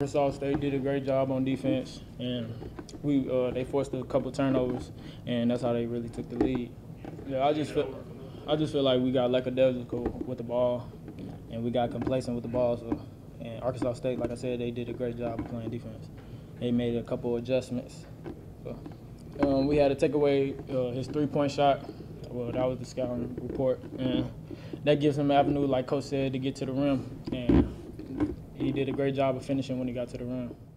Arkansas State did a great job on defense, and they forced a couple turnovers, and that's how they really took the lead. Yeah, I just feel like we got lackadaisical with the ball, and we got complacent with the ball. So, and Arkansas State, like I said, they did a great job of playing defense. They made a couple adjustments. So, we had to take away his three-point shot. Well, that was the scouting report, and that gives him an avenue, like Coach said, to get to the rim. And he did a great job of finishing when he got to the rim.